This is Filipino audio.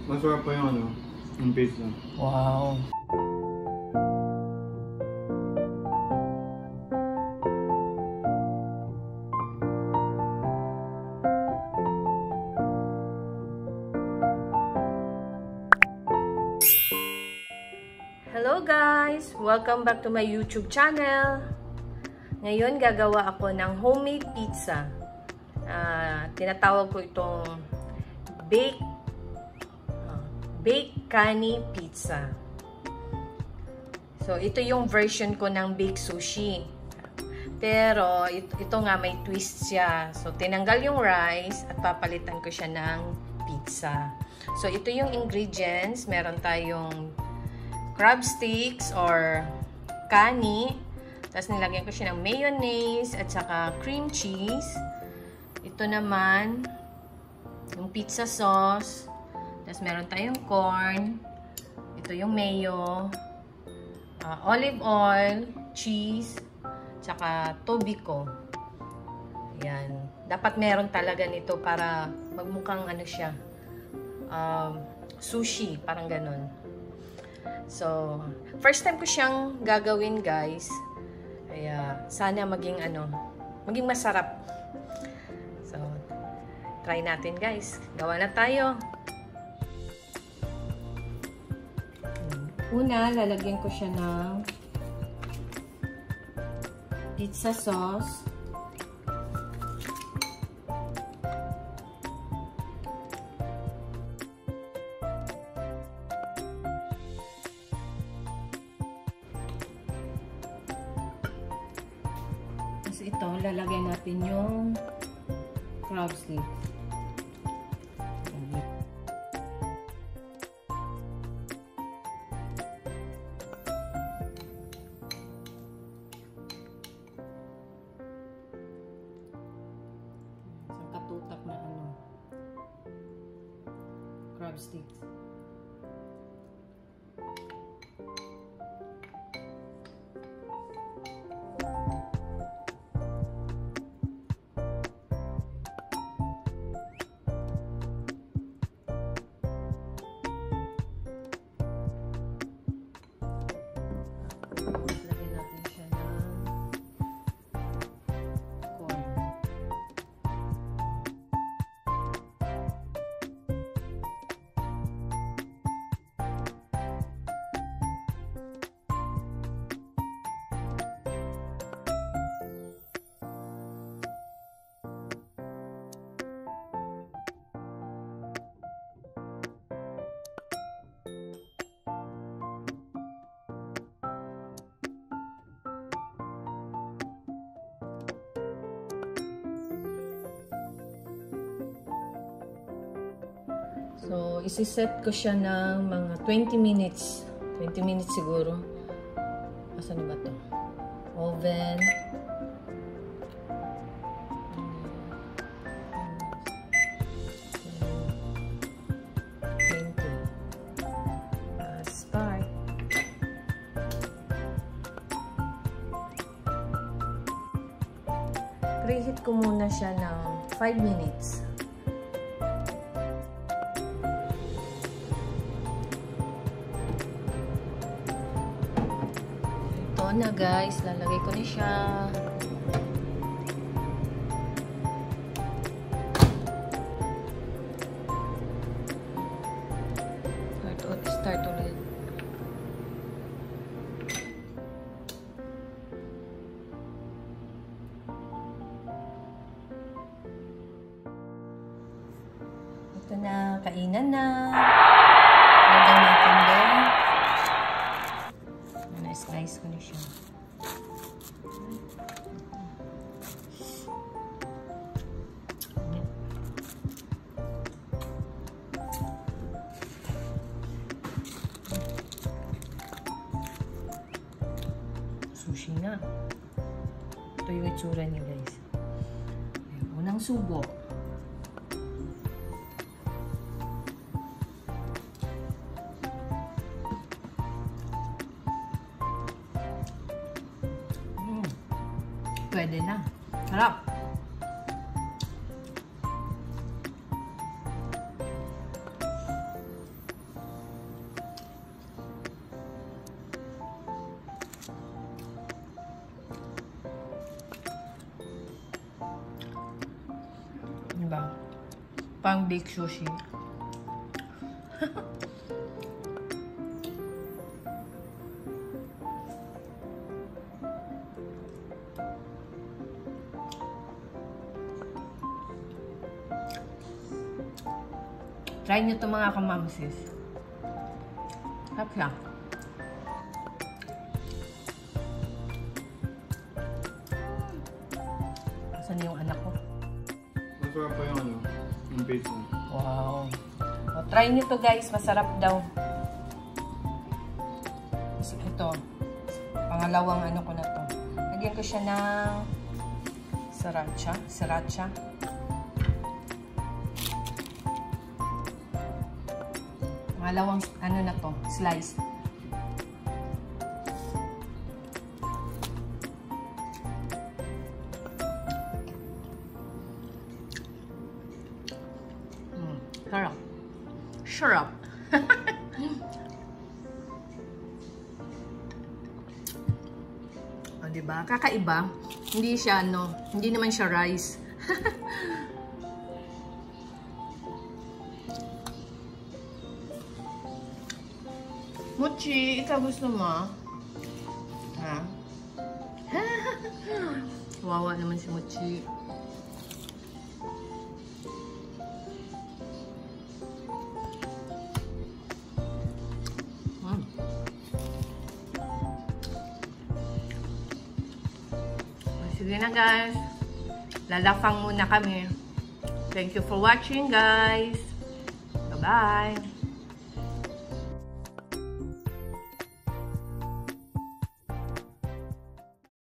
Masarap pa yung ano, yung pizza. Wow. Hello guys! Welcome back to my YouTube channel. Ngayon gagawa ako ng homemade pizza. Tinatawag ko itong Baked Kani Pizza. So ito yung version ko ng baked sushi. Pero ito nga may twist siya. So tinanggal yung rice at papalitan ko siya ng pizza. So ito yung ingredients. Meron tayong crab sticks or kani. Tapos nilagyan ko siya ng mayonnaise at saka cream cheese. Ito naman yung pizza sauce. Tapos meron tayong corn. Ito yung mayo. Olive oil, cheese, tsaka tobiko. Ayan. Dapat meron talaga nito para magmukhang ano siya. Sushi, parang ganun. So, first time ko siyang gagawin, guys. Kaya sana maging masarap. So, try natin, guys. Gawa na tayo. Una, lalagyan ko siya ng pizza sauce. Ito, lalagyan natin yung crab sticks. Isang katutak na crab sticks. So, isi-set ko siya ng mga 20 minutes. 20 minutes siguro. Asan na ba ito? Oven. Start. Preheat ko muna siya ng 5 minutes. Na guys, lalagay ko na siya. Start ulit. Ito na, kainan na. Lagyan natin din. Na-slice ko na siya. Sushi na. Ito yung itsura niya, guys. Unang subo. Pwede na. Harap! Pang baked sushi. Try nyo ito mga ka-MomSis. Sarap siya. Asan yung anak ko? Masarap pa yung ano, yung pizza. Wow. O, try nyo to guys. Masarap daw. Ito. Pangalawang ano ko na to. Lagyan ko siya ng sriracha. Sriracha. Pangalawang ano na to. Slice. Sarap. Sarap. O, diba? Kakaiba. Hindi siya, ano, hindi naman siya rice. Mochi, ikaw gusto mo? Ha? Wawa naman si Mochi. Sige na guys. Lalafang muna kami. Thank you for watching guys. Bye-bye.